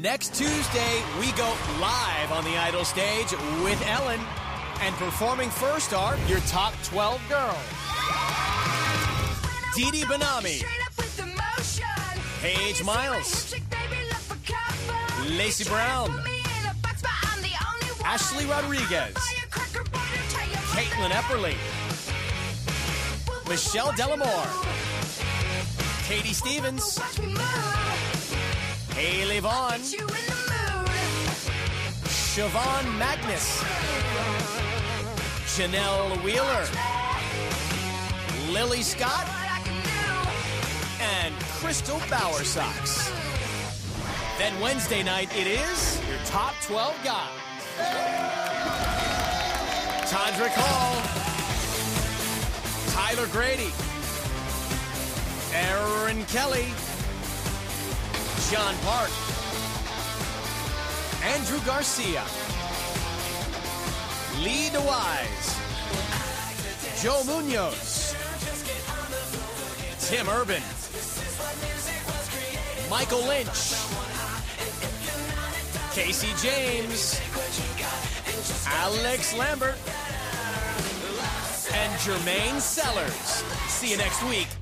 Next Tuesday, we go live on the Idol stage with Ellen. And performing first are your top 12 girls. Dee Dee Benami, Paige Miles, Lacey Brown, Ashley Rodriguez, Caitlin Epperly, Michelle Delamore, Katie Stevens, Haley Vaughn, Siobhan Magnus, Janelle Wheeler, Lily Scott, and Crystal Bowersox. Then Wednesday night, it is your top 12 guys. Tondrick Hall, Tyler Grady, Aaron Kelly, John Park, Andrew Garcia, Lee DeWise, Joe Munoz, Tim Urban, Michael Lynch, Casey James, Alex Lambert, and Jermaine Sellers. See you next week